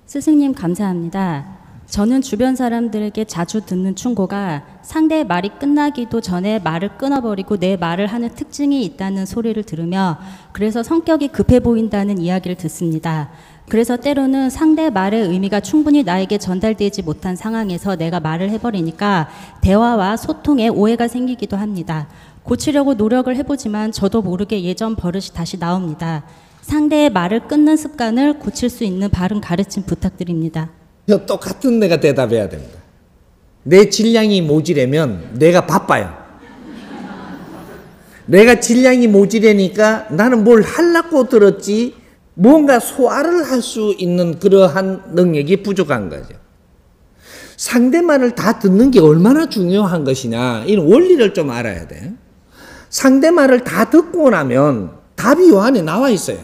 스승님 감사합니다. 저는 주변 사람들에게 자주 듣는 충고가 상대의 말이 끝나기도 전에 말을 끊어버리고 내 말을 하는 특징이 있다는 소리를 들으며 그래서 성격이 급해 보인다는 이야기를 듣습니다. 그래서 때로는 상대 말의 의미가 충분히 나에게 전달되지 못한 상황에서 내가 말을 해버리니까 대화와 소통에 오해가 생기기도 합니다. 고치려고 노력을 해보지만 저도 모르게 예전 버릇이 다시 나옵니다. 상대의 말을 끊는 습관을 고칠 수 있는 바른 가르침 부탁드립니다. 똑같은 내가 대답해야 됩니다. 내 질량이 모자라면 내가 바빠요. 내가 질량이 모자라니까 나는 뭘 하려고 들었지 뭔가 소화를 할 수 있는 그러한 능력이 부족한 거죠. 상대 말을 다 듣는 게 얼마나 중요한 것이냐 이런 원리를 좀 알아야 돼. 상대 말을 다 듣고 나면 답이 요 안에 나와 있어요.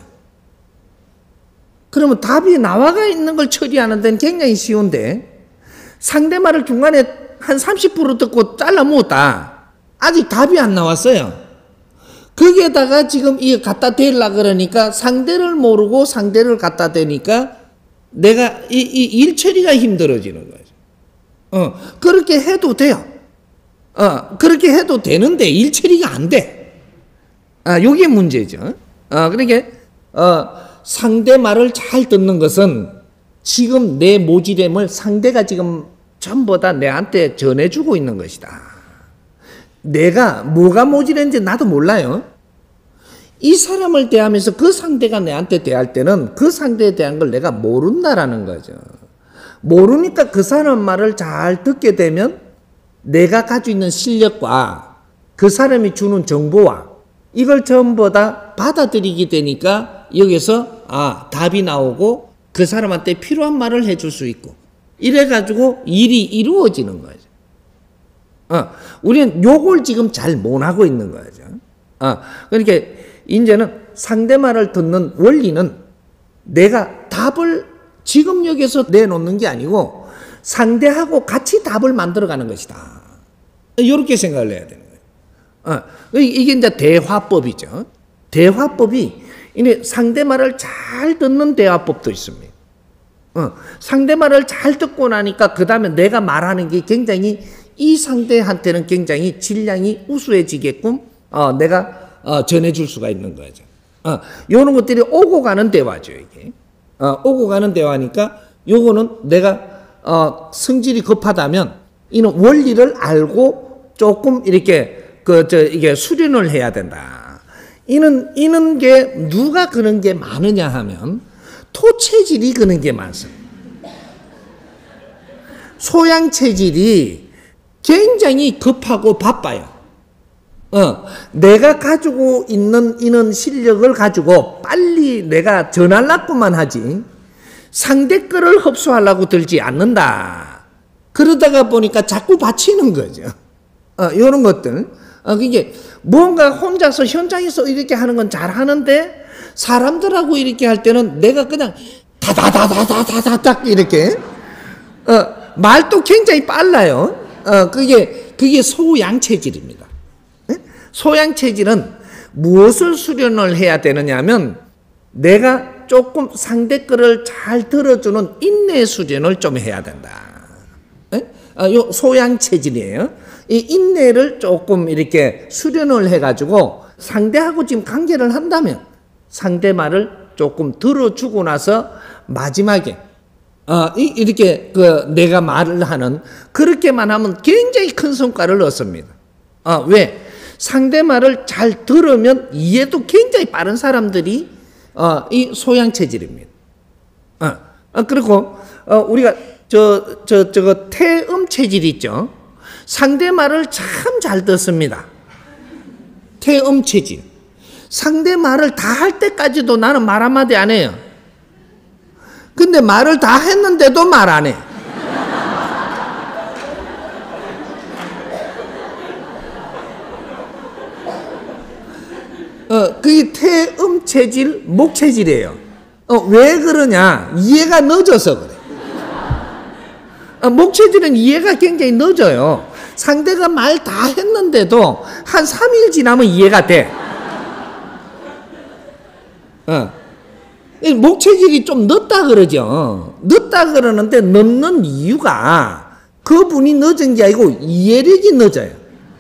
그러면 답이 나와 있는 걸 처리하는 데는 굉장히 쉬운데 상대 말을 중간에 한 30% 듣고 잘라 먹었다. 아직 답이 안 나왔어요. 거기에다가 지금 이거 갖다 대려고 그러니까 상대를 모르고 상대를 갖다 대니까 내가 이 일 처리가 힘들어지는 거죠. 그렇게 해도 돼요. 그렇게 해도 되는데 일 처리가 안 돼. 요게 문제죠. 그러니까 상대 말을 잘 듣는 것은 지금 내 모질함을 상대가 지금 전부 다 내한테 전해주고 있는 것이다. 내가 뭐가 모질한지 나도 몰라요. 이 사람을 대하면서 그 상대가 내한테 대할 때는 그 상대에 대한 걸 내가 모른다라는 거죠. 모르니까 그 사람 말을 잘 듣게 되면 내가 가지고 있는 실력과 그 사람이 주는 정보와 이걸 전부 다 받아들이게 되니까 여기서 답이 나오고 그 사람한테 필요한 말을 해줄 수 있고 이래가지고 일이 이루어지는 거죠. 우리는 요걸 지금 잘 못하고 있는 거죠. 그러니까 이제는 상대 말을 듣는 원리는 내가 답을 지금 여기서 내놓는 게 아니고 상대하고 같이 답을 만들어가는 것이다. 이렇게 생각을 해야 되는 거예요. 이게 이제 대화법이죠. 대화법이 상대 말을 잘 듣는 대화법도 있습니다. 상대 말을 잘 듣고 나니까 그 다음에 내가 말하는 게 굉장히 이 상대한테는 굉장히 질량이 우수해지게끔 내가 전해줄 수가 있는 거죠. 이런 것들이 오고 가는 대화죠. 이게 오고 가는 대화니까 요거는 내가 성질이 급하다면 이는 원리를 알고 조금 이렇게 이게 수련을 해야 된다. 이는 게 누가 그런 게 많으냐 하면 토체질이 그런 게 많습니다. 소양체질이 굉장히 급하고 바빠요. 내가 가지고 있는 이런 실력을 가지고 빨리 내가 전하려고만 하지 상대 거를 흡수하려고 들지 않는다. 그러다가 보니까 자꾸 바치는 거죠. 이런 것들. 그게 뭔가 혼자서 현장에서 이렇게 하는 건 잘하는데 사람들하고 이렇게 할 때는 내가 그냥 다다다다다다닥 이렇게 말도 굉장히 빨라요. 그게 소양체질입니다. 소양체질은 무엇을 수련을 해야 되느냐 하면 내가 조금 상대 거를 잘 들어주는 인내 수련을 좀 해야 된다. 요 소양체질이에요. 이 인내를 조금 이렇게 수련을 해가지고 상대하고 지금 관계를 한다면 상대 말을 조금 들어주고 나서 마지막에 이렇게 내가 말을 하는 그렇게만 하면 굉장히 큰 성과를 얻습니다. 왜? 상대 말을 잘 들으면 이해도 굉장히 빠른 사람들이 이 소양체질입니다. 그리고 우리가 저거 태음 체질 있죠. 상대 말을 참 잘 듣습니다. 태음 체질. 상대 말을 다 할 때까지도 나는 말 한마디 안 해요. 근데 말을 다 했는데도 말 안 해. 그게 태음 체질, 목 체질이에요. 왜 그러냐? 이해가 늦어서 그래. 목 체질은 이해가 굉장히 늦어요. 상대가 말 다 했는데도 한 3일 지나면 이해가 돼. 목체질이 좀 늦다 그러죠. 늦다 그러는데 늦는 이유가 그분이 늦은 게 아니고 이해력이 늦어요.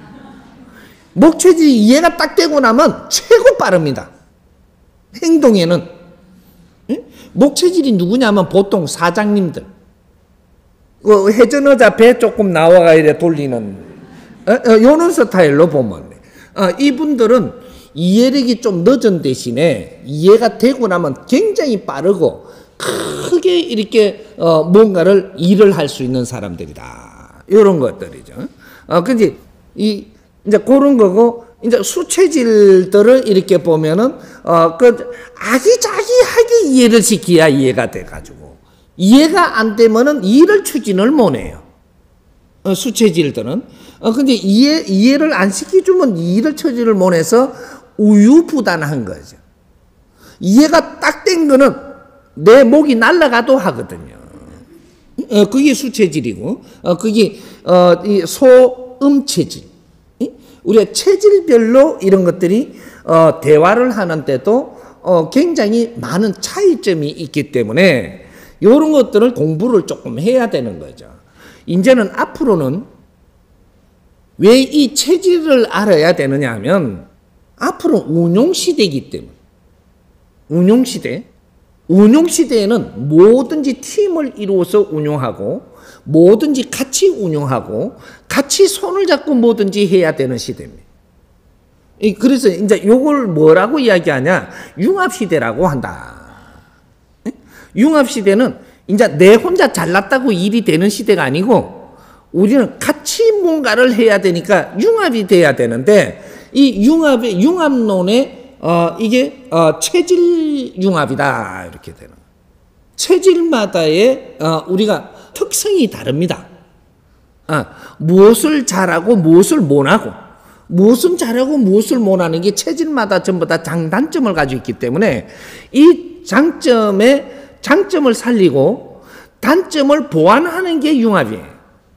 목체질이 이해가 딱 되고 나면 최고 빠릅니다. 행동에는. 목체질이 누구냐면 보통 사장님들. 회전의자 배 조금 나와가 이래 돌리는 요런 스타일로 보면 돼. 이분들은 이해력이 좀 늦은 대신에 이해가 되고 나면 굉장히 빠르고 크게 이렇게 뭔가를 일을 할 수 있는 사람들이다. 이런 것들이죠. 근데 이제 그런 거고, 이제 수체질들을 이렇게 보면은 아기자기하게 이해를 시켜야 이해가 돼가지고 이해가 안 되면은 일을 추진을 못 해요. 수체질들은. 근데 이해를 안 시켜주면 일을 추진을 못 해서 우유부단한 거죠. 이해가 딱 된 거는 내 목이 날아가도 하거든요. 그게 수체질이고, 그게 이 소음체질. 우리가 체질별로 이런 것들이 대화를 하는데도 굉장히 많은 차이점이 있기 때문에 이런 것들을 공부를 조금 해야 되는 거죠. 이제는 앞으로는 왜 이 체질을 알아야 되느냐 하면 앞으로 운용시대이기 때문에 운용시대에는 뭐든지 팀을 이루어서 운용하고 뭐든지 같이 운용하고 같이 손을 잡고 뭐든지 해야 되는 시대입니다. 그래서 이제 요걸 뭐라고 이야기하냐? 융합시대라고 한다. 융합시대는 이제 내 혼자 잘났다고 일이 되는 시대가 아니고 우리는 같이 뭔가를 해야 되니까 융합이 돼야 되는데 이 융합론의 이게 체질 융합이다 이렇게 되는 거예요. 체질마다의 우리가 특성이 다릅니다. 무엇을 잘하고 무엇을 못하고 무엇은 잘하고 무엇을 못하는 게 체질마다 전부 다 장단점을 가지고 있기 때문에 이 장점을 살리고 단점을 보완하는 게 융합이에요.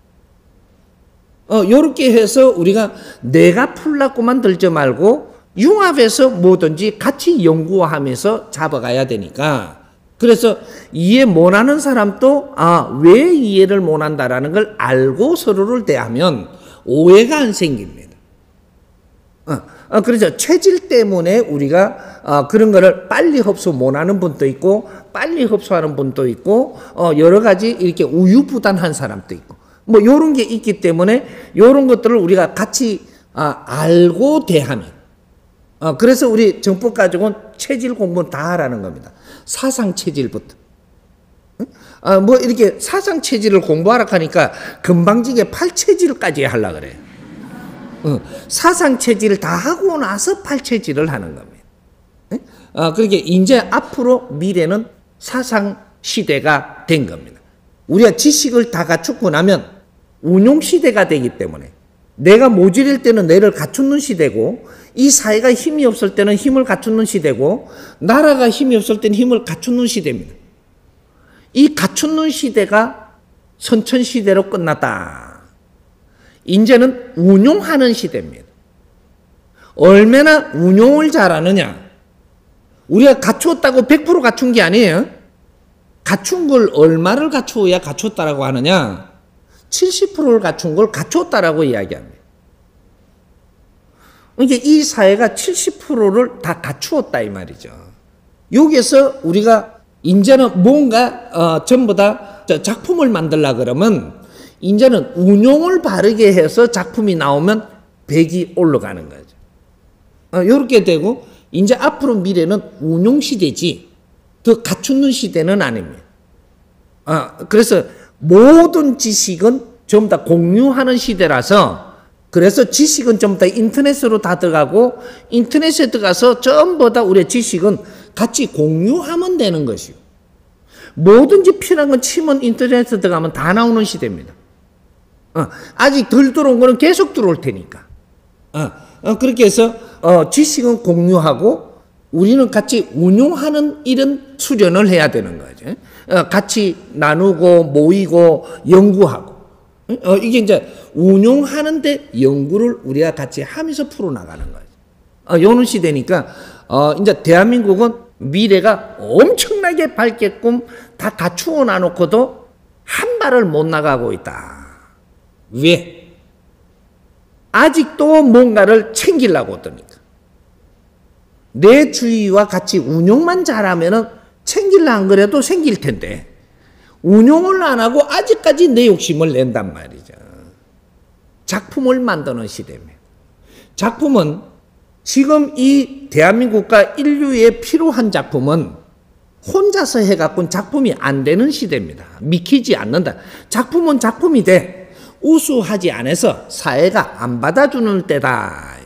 요렇게 해서 우리가 내가 풀라고만 들지 말고 융합해서 뭐든지 같이 연구하면서 잡아가야 되니까 그래서 이해 못하는 사람도 왜 이해를 못한다라는 걸 알고 서로를 대하면 오해가 안 생깁니다. 그래서 체질 때문에 우리가 그런 거를 빨리 흡수 못하는 분도 있고 빨리 흡수하는 분도 있고 여러 가지 이렇게 우유부단한 사람도 있고 뭐 이런 게 있기 때문에 이런 것들을 우리가 같이 알고 대하면 그래서 우리 정법 가지고는 체질 공부는 다 하라는 겁니다. 사상 체질부터. 뭐 이렇게 사상 체질을 공부하라 하니까 금방지게 팔체질까지 하려고 그래요. 사상 체질을 다 하고 나서 팔체질을 하는 겁니다. 그러니까 이제 앞으로 미래는 사상 시대가 된 겁니다. 우리가 지식을 다 갖추고 나면 운용 시대가 되기 때문에 내가 모질일 때는 뇌를 갖추는 시대고 이 사회가 힘이 없을 때는 힘을 갖추는 시대고 나라가 힘이 없을 때는 힘을 갖추는 시대입니다. 이 갖추는 시대가 선천시대로 끝났다. 이제는 운용하는 시대입니다. 얼마나 운용을 잘하느냐. 우리가 갖추었다고 100% 갖춘 게 아니에요. 갖춘 걸 얼마를 갖추어야 갖췄다라고 하느냐. 70%를 갖춘 걸 갖췄다라고 이야기합니다. 그러니까 이 사회가 70%를 다 갖추었다 이 말이죠. 여기서 우리가 이제는 뭔가 전부 다 작품을 만들려고 그러면 이제는 운용을 바르게 해서 작품이 나오면 100이 올라가는 거죠. 이렇게 되고 이제 앞으로 미래는 운용 시대지 더 갖추는 시대는 아닙니다. 그래서 모든 지식은 전부 다 공유하는 시대라서 그래서 지식은 전부 다 인터넷으로 다 들어가고 인터넷에 들어가서 전부 다 우리의 지식은 같이 공유하면 되는 것이요. 뭐든지 필요한 건 치면 인터넷에 들어가면 다 나오는 시대입니다. 아직 덜 들어온 거는 계속 들어올 테니까. 그렇게 해서 지식은 공유하고 우리는 같이 운용하는 이런 수련을 해야 되는 거죠. 같이 나누고 모이고 연구하고 이게 이제 운용하는데 연구를 우리가 같이 하면서 풀어나가는 거죠. 요런 시대니까 이제 대한민국은 미래가 엄청나게 밝게끔 다 갖추어 놔놓고도 한 발을 못 나가고 있다. 왜? 아직도 뭔가를 챙기려고 하니까. 내 주위와 같이 운용만 잘하면은 챙기려 안 그래도 생길 텐데, 운용을 안 하고 아직까지 내 욕심을 낸단 말이죠. 작품을 만드는 시대입니다. 작품은 지금 이 대한민국과 인류에 필요한 작품은 혼자서 해갖고는 작품이 안 되는 시대입니다. 믿기지 않는다. 작품은 작품이 돼. 우수하지 않아서 사회가 안 받아주는 때다.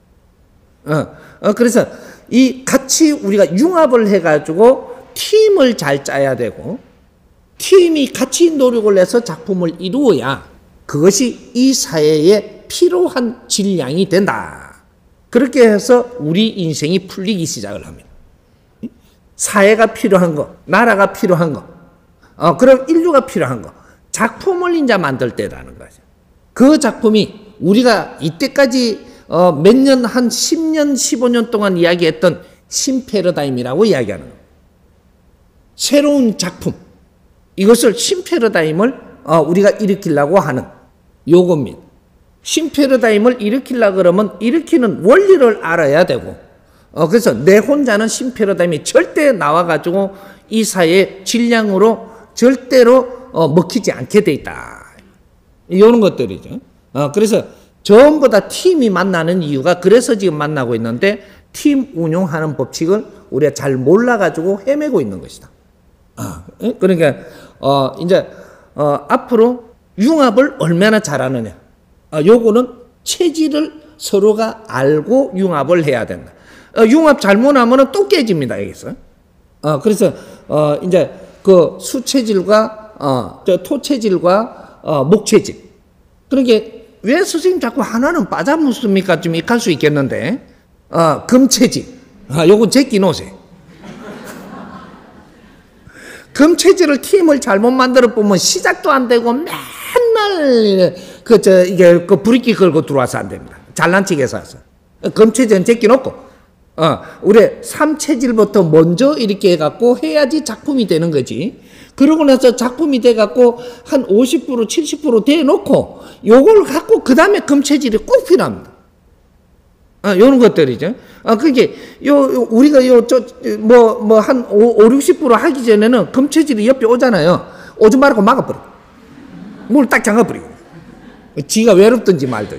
그래서 이 같이 우리가 융합을 해가지고 팀을 잘 짜야 되고, 팀이 같이 노력을 해서 작품을 이루어야 그것이 이 사회에 필요한 질량이 된다. 그렇게 해서 우리 인생이 풀리기 시작을 합니다. 사회가 필요한 거, 나라가 필요한 거, 그럼 인류가 필요한 거, 작품을 이제 만들 때라는 거죠. 그 작품이 우리가 이때까지 몇 년, 한 10년, 15년 동안 이야기했던 신패러다임이라고 이야기하는 겁니다. 새로운 작품, 이것을 신패러다임을 우리가 일으키려고 하는 요겁니다. 신패러다임을 일으키려고 그러면 일으키는 원리를 알아야 되고, 그래서 내 혼자는 신패러다임이 절대 나와가지고 이 사회의 질량으로 절대로 먹히지 않게 돼 있다. 이런 것들이죠. 그래서 전부 다 팀이 만나는 이유가 그래서 지금 만나고 있는데, 팀 운용하는 법칙을 우리가 잘 몰라가지고 헤매고 있는 것이다. 그러니까 이제 앞으로 융합을 얼마나 잘하느냐, 요거는 체질을 서로가 알고 융합을 해야 된다. 융합 잘못하면 또 깨집니다, 여기서. 그래서 이제 그 수체질과 토체질과 목체질. 그러니까 왜 선생님 자꾸 하나는 빠져묻습니까? 좀 익할 수 있겠는데, 금체질. 요거 제끼 놓으세요. 금체질을 팀을 잘못 만들어 보면 시작도 안 되고 맨날 이게 브레이크 걸고 들어와서 안 됩니다. 잘난 척해서 와서. 금체질은 제끼 놓고, 우리 삼체질부터 먼저 이렇게 해갖고 해야지 작품이 되는 거지. 그러고 나서 작품이 돼갖고 한 50%, 70% 돼놓고 요걸 갖고 그 다음에 금체질이 꼭 필요합니다. 요런 것들이죠. 그게 우리가 한 5, 60% 하기 전에는 금체질이 옆에 오잖아요. 오지 말고 막아버려. 문을 딱 잠가버리고. 지가 외롭든지 말든지.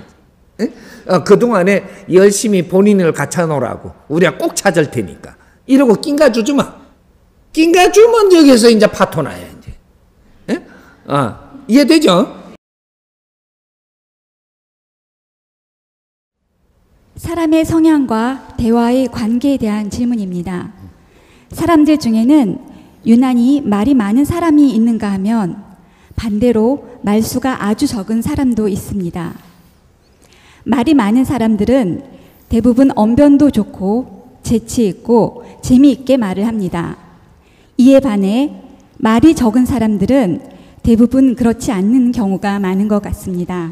그동안에 열심히 본인을 갖춰놓으라고. 우리가 꼭 찾을 테니까. 이러고 낑가 주지 마. 낑가 주면 여기서 이제 파토나야, 이제. 이해되죠? 사람의 성향과 대화의 관계에 대한 질문입니다. 사람들 중에는 유난히 말이 많은 사람이 있는가 하면 반대로 말수가 아주 적은 사람도 있습니다. 말이 많은 사람들은 대부분 언변도 좋고 재치 있고 재미있게 말을 합니다. 이에 반해 말이 적은 사람들은 대부분 그렇지 않는 경우가 많은 것 같습니다.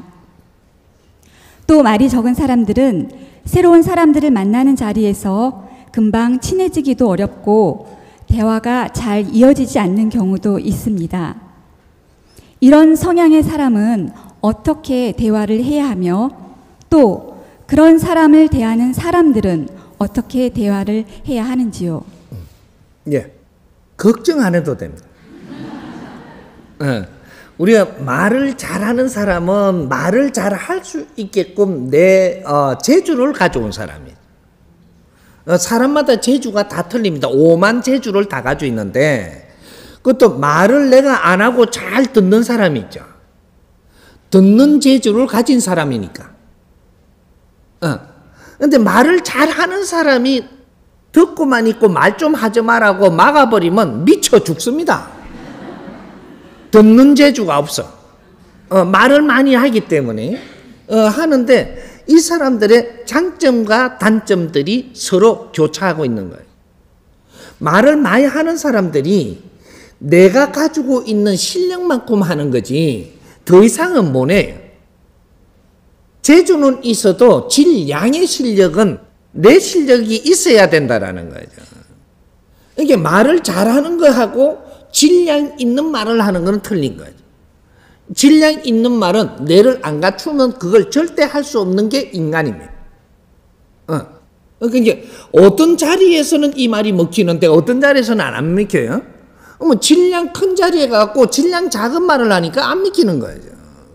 또 말이 적은 사람들은 새로운 사람들을 만나는 자리에서 금방 친해지기도 어렵고 대화가 잘 이어지지 않는 경우도 있습니다. 이런 성향의 사람은 어떻게 대화를 해야 하며 또 그런 사람을 대하는 사람들은 어떻게 대화를 해야 하는지요? 예, 걱정 안 해도 됩니다. 우리가 말을 잘하는 사람은 말을 잘 할 수 있게끔 내 재주를 가져온 사람이에요. 사람마다 재주가 다 틀립니다. 오만 재주를 다 가지고 있는데, 그것도 말을 내가 안 하고 잘 듣는 사람이 있죠. 듣는 재주를 가진 사람이니까. 근데 말을 잘하는 사람이 듣고만 있고 말 좀 하지 말라고 막아버리면 미쳐 죽습니다. 듣는 재주가 없어. 말을 많이 하기 때문에 하는데, 이 사람들의 장점과 단점들이 서로 교차하고 있는 거예요. 말을 많이 하는 사람들이 내가 가지고 있는 실력만큼 하는 거지 더 이상은 못 해요. 재주는 있어도 질량의 실력은 내 실력이 있어야 된다라는 거죠. 이게 말을 잘하는 거하고 질량 있는 말을 하는 거는 틀린 거죠. 질량 있는 말은 뇌를 안 갖추면 그걸 절대 할 수 없는 게 인간입니다. 그러니까 어떤 자리에서는 이 말이 먹히는데 어떤 자리에서는 안 먹혀요. 뭐 질량 큰 자리에 갖고 질량 작은 말을 하니까 안 먹히는 거죠.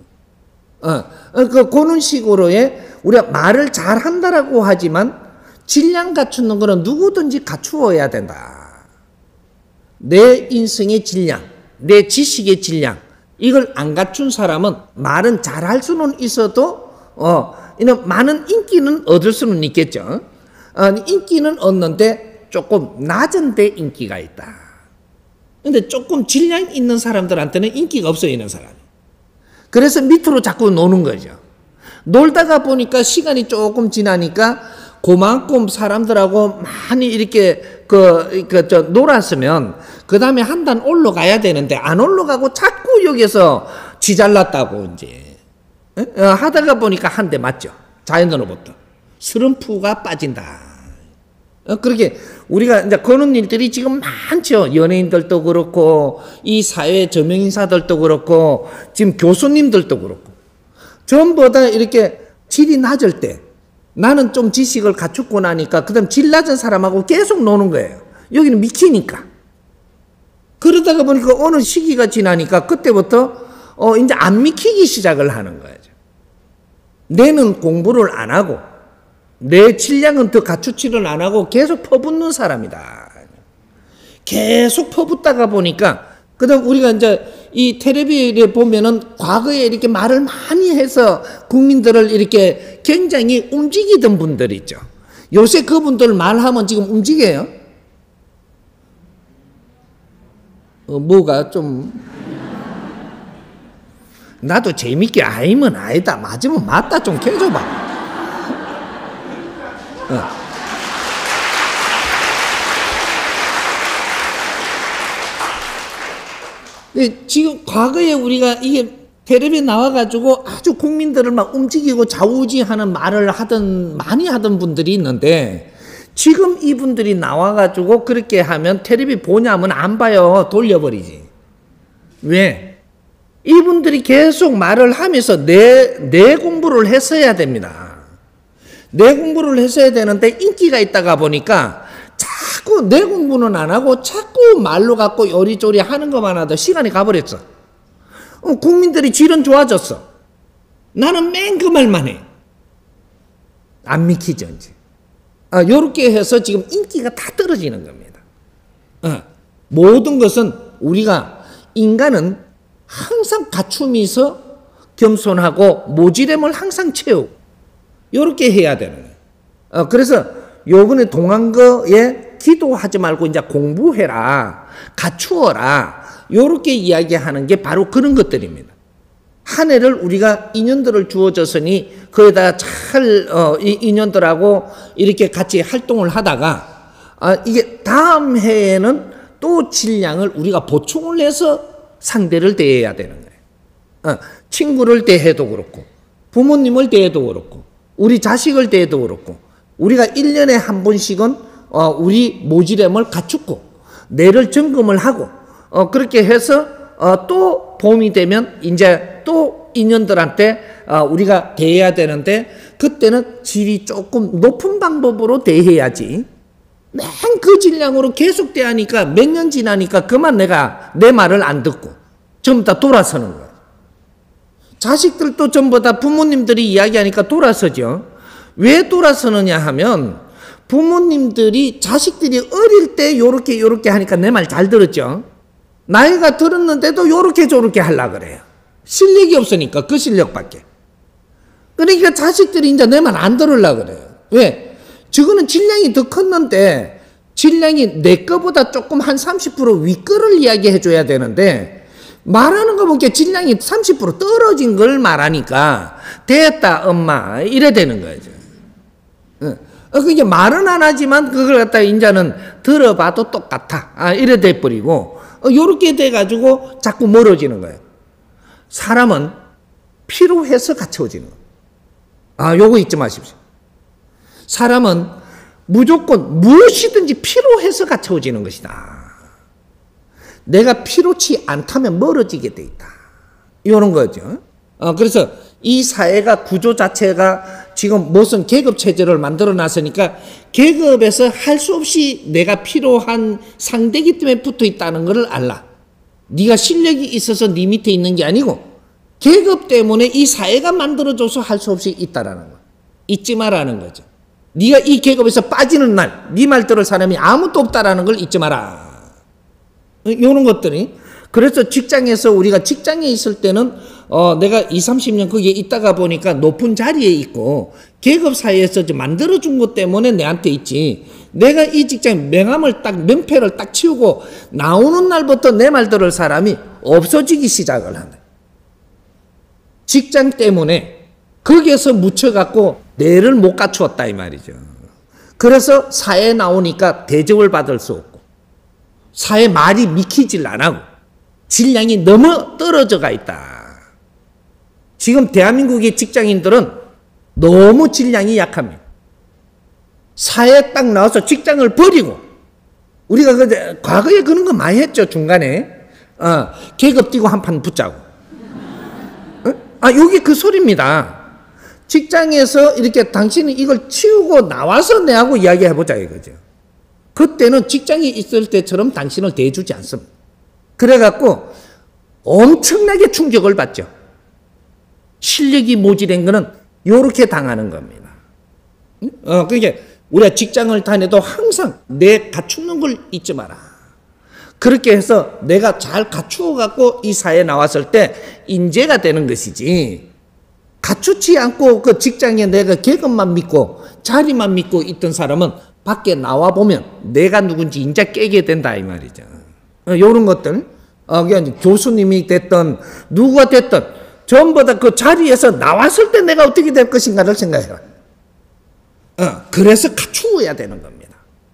그런 식으로의 우리가 말을 잘한다라고 하지만 질량 갖추는 거는 누구든지 갖추어야 된다. 내 인성의 질량, 내 지식의 질량, 이걸 안 갖춘 사람은 말은 잘할 수는 있어도 이런 많은 인기는 얻을 수는 있겠죠. 인기는 얻는데 조금 낮은 데 인기가 있다. 근데 조금 질량 있는 사람들한테는 인기가 없어요, 이런 사람이. 그래서 밑으로 자꾸 노는 거죠. 놀다가 보니까 시간이 조금 지나니까 그만큼 사람들하고 많이 이렇게 놀았으면 그 다음에 한 단 올라가야 되는데 안 올라가고 자꾸 여기서 지 잘났다고 이제 하다가 보니까 한 대 맞죠. 자연으로부터 스럼프가 빠진다. 그렇게 우리가 이제 그런 일들이 지금 많죠. 연예인들도 그렇고 이 사회 저명인사들도 그렇고 지금 교수님들도 그렇고 전부 다 이렇게 질이 낮을 때 나는 좀 지식을 갖추고 나니까 그다음 질 낮은 사람하고 계속 노는 거예요. 여기는 미키니까. 그러다가 보니까 어느 시기가 지나니까 그때부터 이제 안 미키기 시작을 하는 거예요. 내는 공부를 안 하고 내 질량은 더 갖추지를 안 하고 계속 퍼붓는 사람이다. 계속 퍼붓다가 보니까 그다음 우리가 이제 이 텔레비에 보면은 과거에 이렇게 말을 많이 해서 국민들을 이렇게 굉장히 움직이던 분들 있죠. 요새 그분들 말하면 지금 움직여요. 뭐가 좀 나도 재밌게 아니면 아니다, 맞으면 맞다 좀 켜줘봐. 지금 과거에 우리가 이게 텔레비에 나와가지고 아주 국민들을 막 움직이고 좌우지하는 말을 많이 하던 분들이 있는데 지금 이분들이 나와가지고 그렇게 하면 텔레비 보냐면 안 봐요. 돌려버리지. 왜? 이분들이 계속 말을 하면서 내 공부를 했어야 됩니다. 내 공부를 했어야 되는데 인기가 있다가 보니까 자꾸 내 공부는 안 하고 자꾸 말로 갖고 요리조리 하는 것만 하다 시간이 가버렸어. 국민들이 질은 좋아졌어. 나는 맨 그 말만 해. 안 믿기죠, 이제. 요렇게 해서 지금 인기가 다 떨어지는 겁니다. 모든 것은 우리가 인간은 항상 갖춤이 있어 겸손하고 모지됨을 항상 채우고 요렇게 해야 되는 거예요. 그래서 요번에 동안거에 기도하지 말고 이제 공부해라, 갖추어라, 요렇게 이야기하는 게 바로 그런 것들입니다. 한 해를 우리가 인연들을 주어졌으니 거기다 잘 인연들하고 이렇게 같이 활동을 하다가 이게 다음 해에는 또 질량을 우리가 보충을 해서 상대를 대해야 되는 거예요. 친구를 대해도 그렇고 부모님을 대해도 그렇고 우리 자식을 대해도 그렇고 우리가 1년에 한 번씩은 우리 모지됨을 갖추고 뇌를 점검을 하고 그렇게 해서 또 봄이 되면 이제 또 인연들한테 우리가 대해야 되는데 그때는 질이 조금 높은 방법으로 대해야지 맨 그 질량으로 계속 대하니까 몇 년 지나니까 그만 내가 내 말을 안 듣고 전부 다 돌아서는 거야. 자식들도 전부 다 부모님들이 이야기하니까 돌아서죠. 왜 돌아서느냐 하면 부모님들이 자식들이 어릴 때 요렇게 하니까 내 말 잘 들었죠. 나이가 들었는데도 요렇게 저렇게 하려고 그래요. 실력이 없으니까 그 실력밖에. 그러니까 자식들이 이제 내 말 안 들으려고 그래요. 왜? 저거는 질량이 더 컸는데 질량이 내 거보다 조금 한 30% 위 거를 이야기해 줘야 되는데 말하는 거 보니까 질량이 30% 떨어진 걸 말하니까 됐다 엄마 이래 되는 거죠. 그게 말은 안 하지만 그걸 갖다가 이제는 들어봐도 똑같아 이래 돼버리고 요렇게 돼가지고 자꾸 멀어지는 거예요. 사람은 필요해서 갖춰지는 거예요. 요거 잊지 마십시오. 사람은 무조건 무엇이든지 필요해서 갖춰지는 것이다. 내가 필요치 않다면 멀어지게 돼 있다. 이런 거죠. 그래서 이 사회가 구조 자체가 지금 무슨 계급 체제를 만들어 놨으니까 계급에서 할 수 없이 내가 필요한 상대이기 때문에 붙어 있다는 것을 알라. 네가 실력이 있어서 네 밑에 있는 게 아니고 계급 때문에 이 사회가 만들어줘서 할 수 없이 있다라는 거. 잊지 마라는 거죠. 네가 이 계급에서 빠지는 날, 네 말 들을 사람이 아무도 없다라는 걸 잊지 마라. 이런 것들이. 그래서 직장에서 우리가 직장에 있을 때는 내가 20, 30년 거기에 있다가 보니까 높은 자리에 있고 계급 사회에서 만들어준 것 때문에 내한테 있지. 내가 이 직장 명패를 딱 치우고 나오는 날부터 내 말 들을 사람이 없어지기 시작을 한다. 직장 때문에 거기에서 묻혀갖고 뇌를 못 갖추었다 이 말이죠. 그래서 사회에 나오니까 대접을 받을 수 없고 사회 말이 믿기질 안 하고 질량이 너무 떨어져가 있다. 지금 대한민국의 직장인들은 너무 질량이 약합니다. 사회에 딱 나와서 직장을 버리고 우리가 과거에 그런 거 많이 했죠. 중간에 계급 띄고 한 판 붙자고. 여기 그 소리입니다. 직장에서 이렇게 당신이 이걸 치우고 나와서 내하고 이야기해보자 이거죠. 그때는 직장에 있을 때처럼 당신을 대해주지 않습니다. 그래갖고 엄청나게 충격을 받죠. 실력이 모자란 거는 이렇게 당하는 겁니다. 그러니까 우리가 직장을 다녀도 항상 내 갖추는 걸 잊지 마라. 그렇게 해서 내가 잘 갖추어갖고 이 사회에 나왔을 때 인재가 되는 것이지, 갖추지 않고 그 직장에 내가 계급만 믿고 자리만 믿고 있던 사람은 밖에 나와보면 내가 누군지 인자 깨게 된다 이 말이죠. 이런 것들, 그냥 교수님이 됐든 누구가 됐든 전부 다 그 자리에서 나왔을 때 내가 어떻게 될 것인가를 생각해라. 그래서 갖추어야 되는 겁니다.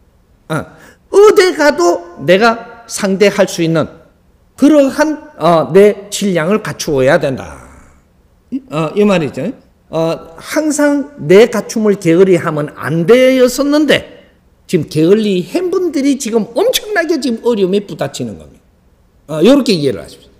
어디 가도 내가 상대할 수 있는 그러한 내 질량을 갖추어야 된다. 이 말이죠. 항상 내 갖춤을 게을리하면 안 되었었는데 지금 게을리한 분들이 지금 엄청나게 지금 어려움에 부딪히는 겁니다. 이렇게 이해를 하십시오.